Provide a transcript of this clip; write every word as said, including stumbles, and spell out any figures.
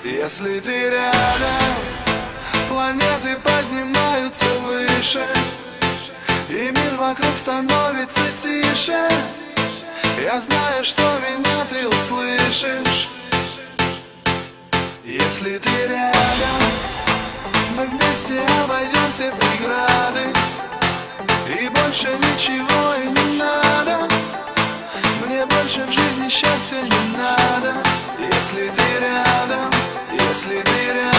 Если ты рядом, планеты поднимаются выше, и мир вокруг становится тише. Я знаю, что меня ты услышишь. Если ты рядом, мы вместе обойдем все преграды, и больше ничего и не надо. Мне больше в жизни счастья не надо. Если ты рядом, если ты рядом.